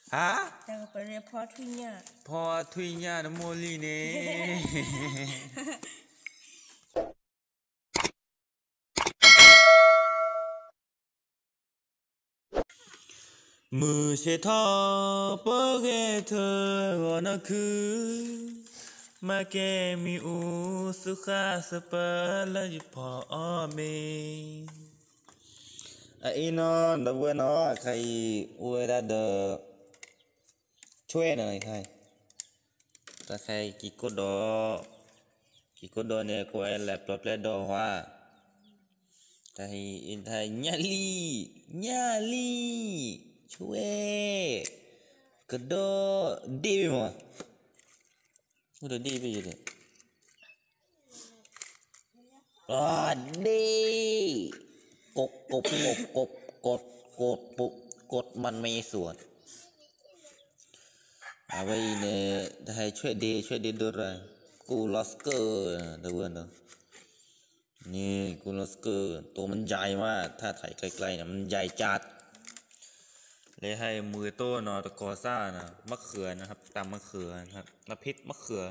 ฮะแต่ก็ไปเรียกพ่อทุยเนี่ยพอทุยญาณโมลีเน่มือเชทอเปเกเธอวันคือมาแกมีอูสุขาสเปลจิพอเมไอ้นอนดับเบิลนอใครอวยได้เดอช่วยหน่อยใครถ้าใครกี่กดดอเนี่ยกูไอ้แลบตัวเปลดดอว่าไทยอินไทยญาลีช่วยกระโดดดีไปหมดกูเดดีไปอยู่เลยอ๋อดีกดกดปุกดมันไม่ส่วนเอาไว้เนี่ยให้ช่วยดีด้วยกูลอสเกอร์เดี๋ยวเนาะนี่กูลอสเกอร์ตัวมันใหญ่มากถ้าถ่ายไกลๆเนี่ยมันใหญ่จัดเลยให้มือโต้นอตะกอซ่านะมะเขือนะครับตำมะเขือนะครับน้ำพริกมะเขือ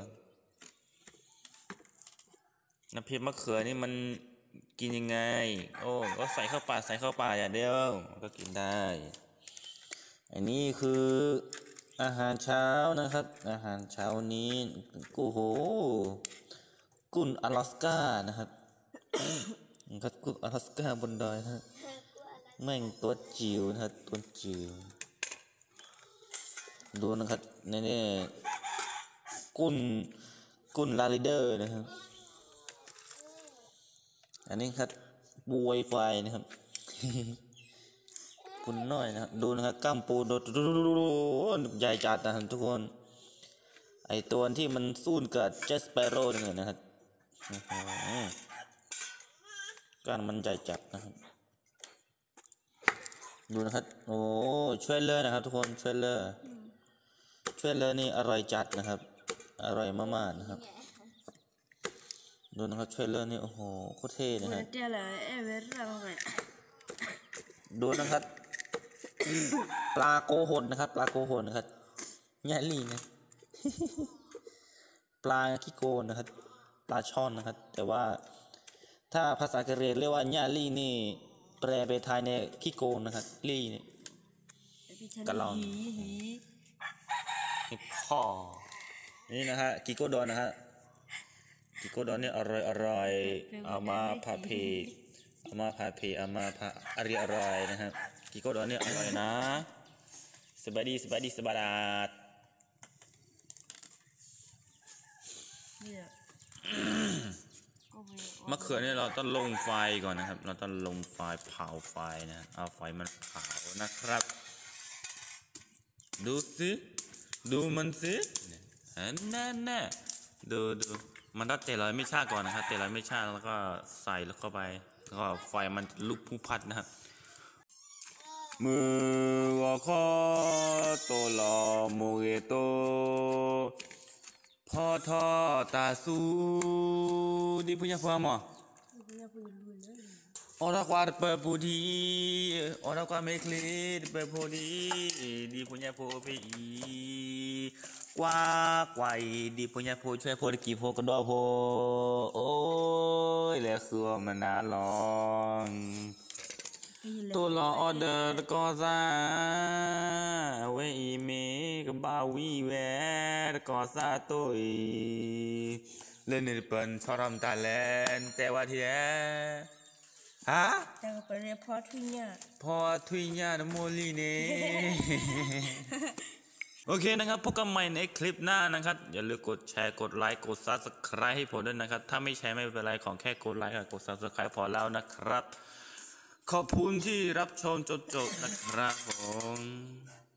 นี่มันกินยังไงโอ้ก็ใส่เข้าปากอย่างเดียวก็กินได้อันนี้คืออาหารเช้านะครับอาหารเช้านี้กูโหกุนอลาสก้านะครับนะครับกุนอลาสก้าบนดอยนะแม่งตัวจิ๋วนะครับตัวจิ๋วดูนะครับนี่กุนลาลิเดอร์นะครับอันนี้ครับปูไวไฟนะครับคุณน้อยนะครับดูนะครับกล้ามปูโดดใหญ่จัดนะครับทุกคนไอตัวที่มันสู้กับเจสเปโร่นี่นะครับการมันใหญ่จัดนะครับดูนะครับโอ้ช่วยเลยนะครับทุกคนช่วยเลยนี่อร่อยจัดนะครับอร่อยมากๆนะครับดูนะครับช่วยเลยนี่โอ้โหโคตรเท่นะครับดูนะครับปลาโกหดนะครับญาลีนะปลาขี้โกนนะครับปลาช่อนนะครับแต่ว่าถ้าภาษากะเหรี่ยงเรียกว่าญาลีนี่แปลเป็นไทยเนี่ยขี้โกนนะครับลี่นี่กะลอนนี่พ่อนี่นะฮะกิโกดอนนะฮะกิโกดอนนี่อร่อยเอามาผัดเผ็ดเอามาผัอร่อยนะฮะกิโกดอนนี่อร่อยนะสบายดีสบายดมะเขือเนี่ยเราต้องลงไฟก่อนนะครับเราต้องลงไฟเผาไฟนะเอาไฟมันเผานะครับดูมันสิแน่ดูมันต้องเตะลอยไม่ชาก่อนนะครับเตะลอยไม่ชาแล้วก็ใส่แล้วเข้าไปแล้วก็ไฟมันลุกพุ่งพัดนะครับมือว่าข้อโตลอโมเกโตพ่อทอตาสูdi punya fama orang kuat berbudi orang kuat meklit berbudi di punya popi kwai di punya po ช่วยโพกี่โพกระดอโพโอ้ยแล้วคือมันน่าลองตัวรอออเดอร์ก็ซาเวอีเมกับบาวีแวร์ก็ซาตุยเล่นในเป็นชอบทำตาแลนแต่ว่าที่แท้ฮะแต่ก็ไปเรียกพ่อทุยญาณโมลีเน่โอเคนะครับพบกันใหม่ในคลิปหน้านะครับอย่าลืมกดแชร์กดไลค์กด Subscribe ให้ผมด้วยนะครับถ้าไม่แชร์ไม่เป็นไรของแค่กดไลค์กับกด Subscribe พอแล้วนะครับขอบคุณที่รับชมจนจบนะครับผม